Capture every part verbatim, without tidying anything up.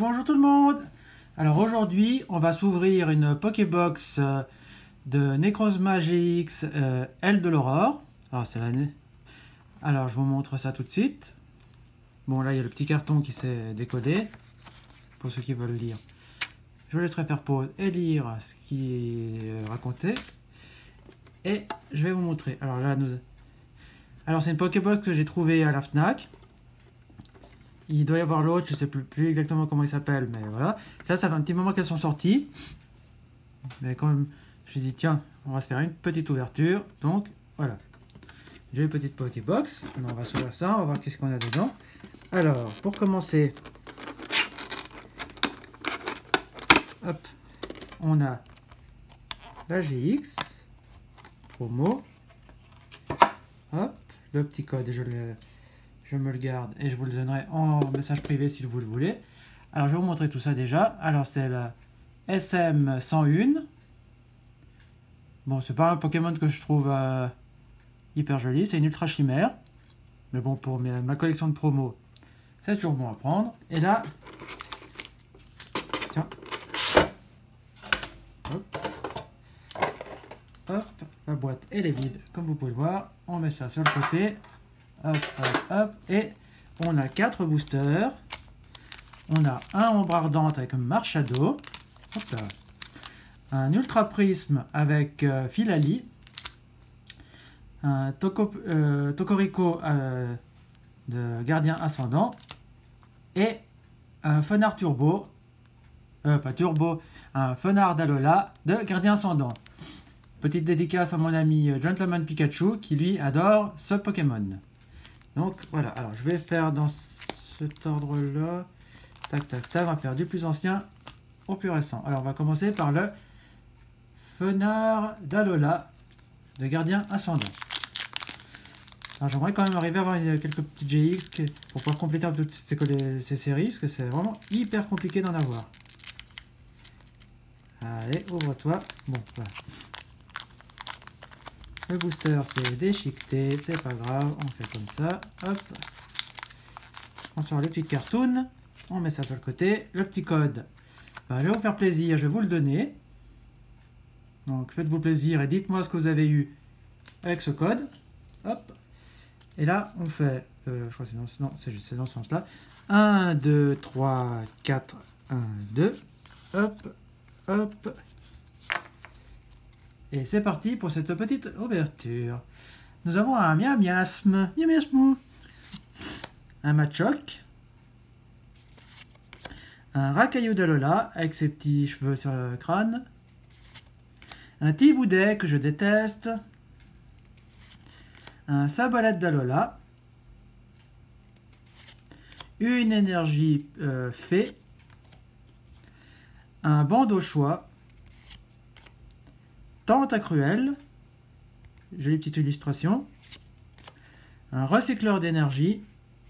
bonjour tout le monde. Alors aujourd'hui, on va s'ouvrir une Pokébox euh, de Necrozma G X euh, Aile de l'Aurore. Alors c'est l'année. Alors je vous montre ça tout de suite. Bon là il y a le petit carton qui s'est décodé. Pour ceux qui veulent lire. Je vous laisserai faire pause et lire ce qui est raconté. Et je vais vous montrer. Alors là nous... Alors c'est une Pokébox que j'ai trouvée à la Fnac. Il doit y avoir l'autre, je ne sais plus, plus exactement comment il s'appelle, mais voilà. Ça, ça fait un petit moment qu'elles sont sorties. Mais quand même, je me suis dit, tiens, on va se faire une petite ouverture. Donc, voilà. J'ai une petite Pokébox. On va s'ouvrir ça, on va voir qu'est-ce qu'on a dedans. Alors, pour commencer, hop, on a la G X, promo. Hop, le petit code, je le... Je me le garde et je vous le donnerai en message privé si vous le voulez. Alors, je vais vous montrer tout ça déjà. Alors, c'est la S M cent un. Bon, c'est pas un Pokémon que je trouve euh, hyper joli. C'est une ultra chimère. Mais bon, pour ma, ma collection de promos, c'est toujours bon à prendre. Et là, tiens. Hop. Hop. La boîte, elle est vide, comme vous pouvez le voir. On met ça sur le côté. Hop, hop, hop, et on a quatre boosters. On a un ombre ardente avec un Marshado. Hop là. Un ultra prisme avec euh, Filali. Un Toko, euh, Tokorico euh, de gardien ascendant. Et un Fenard turbo. Euh, pas turbo. Un Fenard d'Alola de gardien ascendant. Petite dédicace à mon ami Gentleman Pikachu qui lui adore ce Pokémon. Donc voilà, alors je vais faire dans cet ordre-là. Tac, tac, tac, on va faire du plus ancien au plus récent. Alors on va commencer par le Fenard d'Alola de gardien ascendant. Alors j'aimerais quand même arriver à avoir une, quelques petites G X pour pouvoir compléter un peu toutes ces, ces séries, parce que c'est vraiment hyper compliqué d'en avoir. Allez, ouvre-toi. Bon, voilà. Le booster c'est déchiqueté, c'est pas grave, on fait comme ça, hop. On sort le petit cartoon, on met ça sur le côté. Le petit code, ben, je vais vous faire plaisir, je vais vous le donner. Donc faites-vous plaisir et dites-moi ce que vous avez eu avec ce code. Hop. Et là on fait, euh, je crois que c'est dans, non, c'est juste dans ce sens-là. un, deux, trois, quatre, un, deux. Hop, hop. Et c'est parti pour cette petite ouverture. Nous avons un miam miasme, miam miasme, un Machoc, un Racaillou d'Alola avec ses petits cheveux sur le crâne, un Tiboudet que je déteste, un Sabolette d'Alola, une énergie euh, fée, un Bandeauchois, Tentacruel, jolie petite illustration, un recycleur d'énergie.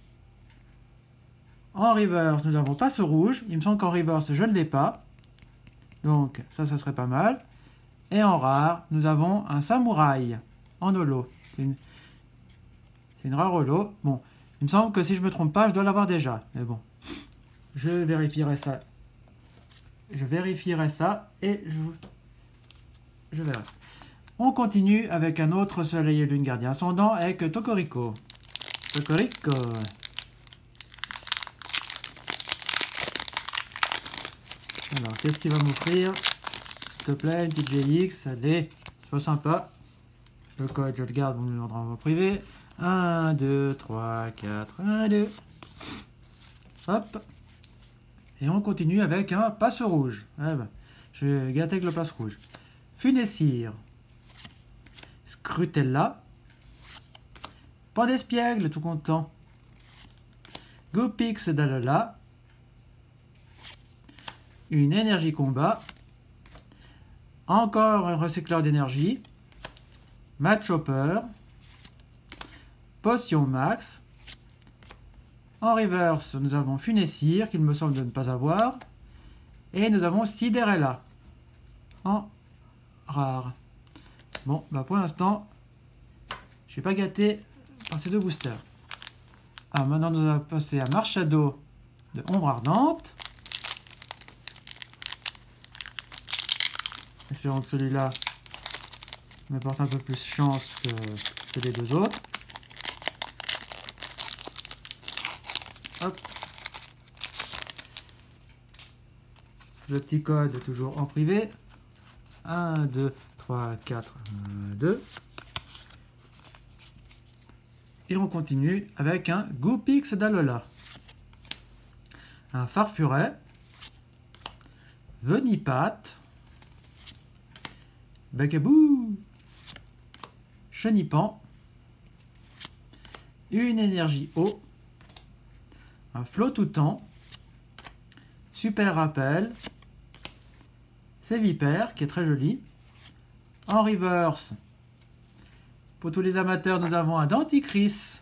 En reverse, nous avons Passe Rouge. Il me semble qu'en reverse, je ne l'ai pas. Donc, ça, ça serait pas mal. Et en rare, nous avons un Samouraï en holo. C'est une, c'est une rare holo. Bon, il me semble que si je ne me trompe pas, je dois l'avoir déjà. Mais bon, je vérifierai ça. Je vérifierai ça et je vous... Je verrai. On continue avec un autre soleil et lune gardien ascendant avec Tokorico. Tokorico. Alors, qu'est-ce qu'il va m'offrir? S'il te plaît, une petite G X. Allez, sois sympa. Le code, je le garde, vous me le rendrez en privé. un, deux, trois, quatre, un, deux. Hop. Et on continue avec un Passe Rouge. Ah ben, je vais gâter avec le Passe Rouge. Funessire, Scrutella, Pandespiègle, tout content, Gopix d'Alola, une énergie combat, encore un recycleur d'énergie, Machopper, Potion Max. En reverse, nous avons Funessire, qu'il me semble de ne pas avoir, et nous avons Siderella en rare. Bon, bah pour l'instant, je suis pas gâté par ces deux boosters. Alors maintenant, nous allons passer à Marshado de Ombre Ardente. Espérons que celui-là me porte un peu plus chance que, que les deux autres. Hop. Le petit code toujours en privé. un, deux, trois, quatre, un, deux. Et on continue avec un Goopix d'Alola. Un Farfuret. Venipat. Becabou. Chenipan. Une énergie eau. Un flot tout temps. Super rappel. C'est Vipère qui est très joli. En reverse, pour tous les amateurs, nous avons un Denticris.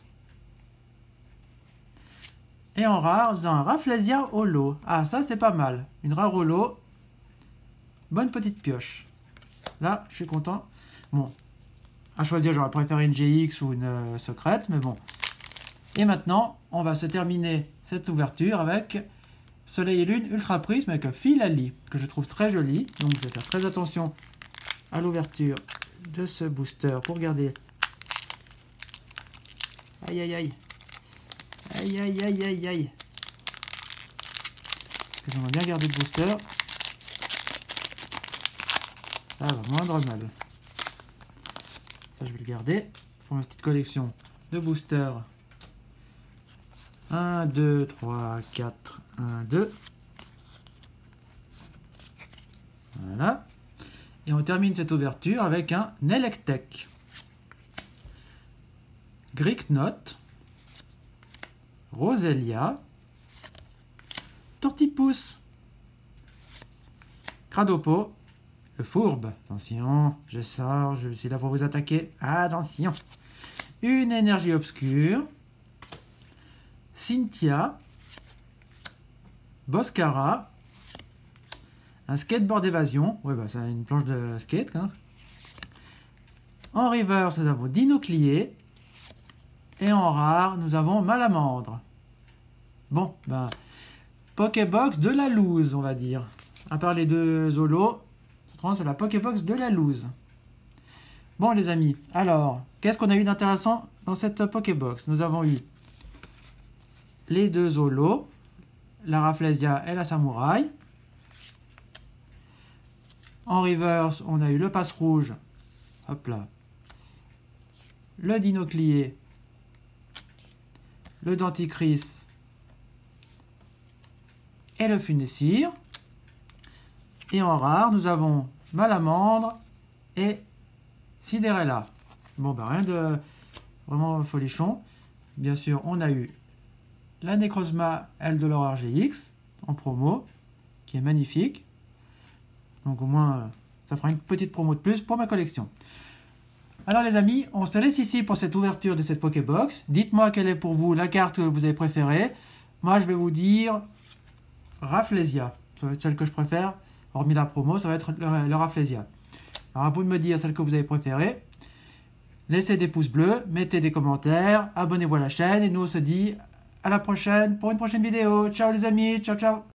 Et en rare, nous avons un Rafflesia Holo. Ah, ça c'est pas mal. Une rare Holo. Bonne petite pioche. Là, je suis content. Bon, à choisir, j'aurais préféré une G X ou une euh, secrète, mais bon. Et maintenant, on va se terminer cette ouverture avec Soleil et Lune Ultra Prisme avec un Philali, que je trouve très joli. Donc je vais faire très attention à l'ouverture de ce booster pour garder. Aïe aïe aïe. Aïe aïe aïe aïe aïe. Parce que j'aimerais bien garder le booster. Ça va moindre mal. Ça je vais le garder pour ma petite collection de boosters. un, deux, trois, quatre, un, deux. Voilà. Et on termine cette ouverture avec un Electek. Greeknot. Roselia. Tortipousse. Cradopo. Le fourbe. Attention, je sors, je suis là pour vous attaquer. Attention. Une énergie obscure. Cynthia, Boscara, un skateboard d'évasion, ouais bah c'est une planche de skate. Hein. En reverse, nous avons Dinoclier, et en rare, nous avons Malamandre. Bon, ben, Pokébox de la loose, on va dire. À part les deux Zolos, c'est la Pokébox de la loose. Bon les amis, alors, qu'est-ce qu'on a eu d'intéressant dans cette Pokébox? Nous avons eu les deux Zolos, la Rafflesia et la Samouraï. En reverse, on a eu le Passe Rouge, hop là, le Dinoclier, le Denticris et le Funessire. Et en rare, nous avons Malamandre et Sidérella. Bon, bah rien de vraiment folichon. Bien sûr, on a eu la Necrozma Eldolor G X en promo, qui est magnifique. Donc au moins, ça fera une petite promo de plus pour ma collection. Alors les amis, on se laisse ici pour cette ouverture de cette Pokébox. Dites-moi quelle est pour vous la carte que vous avez préférée. Moi, je vais vous dire Rafflesia. Ça va être celle que je préfère. Hormis la promo, ça va être le, le Rafflesia. Alors à vous de me dire celle que vous avez préférée. Laissez des pouces bleus, mettez des commentaires, abonnez-vous à la chaîne et nous on se dit à la prochaine pour une prochaine vidéo. Ciao les amis, ciao ciao.